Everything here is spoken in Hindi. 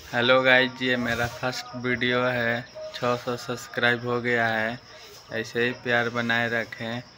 हेलो गाइज, ये मेरा फर्स्ट वीडियो है। 600 सब्सक्राइब हो गया है। ऐसे ही प्यार बनाए रखें।